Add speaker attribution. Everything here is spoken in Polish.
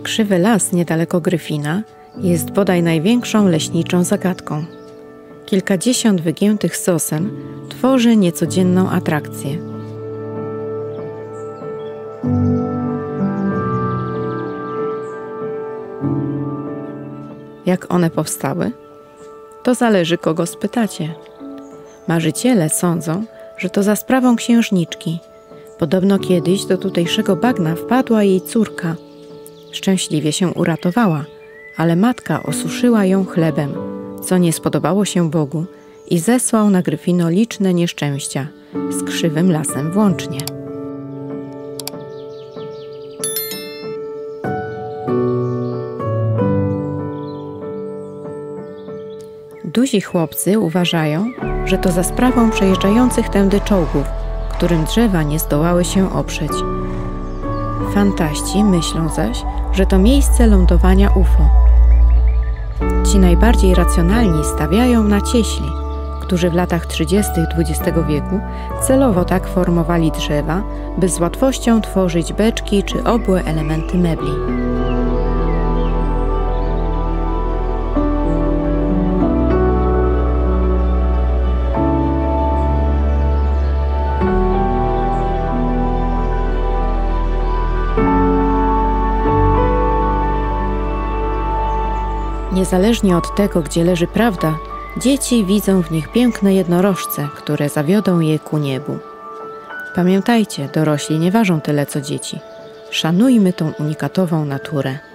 Speaker 1: Krzywy las niedaleko Gryfina jest bodaj największą leśniczą zagadką. Kilkadziesiąt wygiętych sosen tworzy niecodzienną atrakcję. Jak one powstały? To zależy, kogo spytacie. Marzyciele sądzą, że to za sprawą księżniczki. Podobno kiedyś do tutejszego bagna wpadła jej córka. Szczęśliwie się uratowała, ale matka osuszyła ją chlebem, co nie spodobało się Bogu i zesłał na Gryfino liczne nieszczęścia, z Krzywym Lasem włącznie. Duzi chłopcy uważają, że to za sprawą przejeżdżających tędy czołgów, którym drzewa nie zdołały się oprzeć. Fantaści myślą zaś, że to miejsce lądowania UFO. Ci najbardziej racjonalni stawiają na cieśli, którzy w latach 30. XX wieku celowo tak formowali drzewa, by z łatwością tworzyć beczki czy obłe elementy mebli. Niezależnie od tego, gdzie leży prawda, dzieci widzą w nich piękne jednorożce, które zawiodą je ku niebu. Pamiętajcie, dorośli nie ważą tyle co dzieci. Szanujmy tą unikatową naturę.